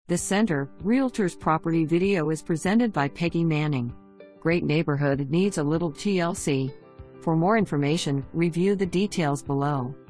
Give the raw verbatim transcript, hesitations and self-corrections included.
The Center Realtors Property video is presented by Peggy Manning. Great neighborhood needs a little T L C. For more information, review the details below.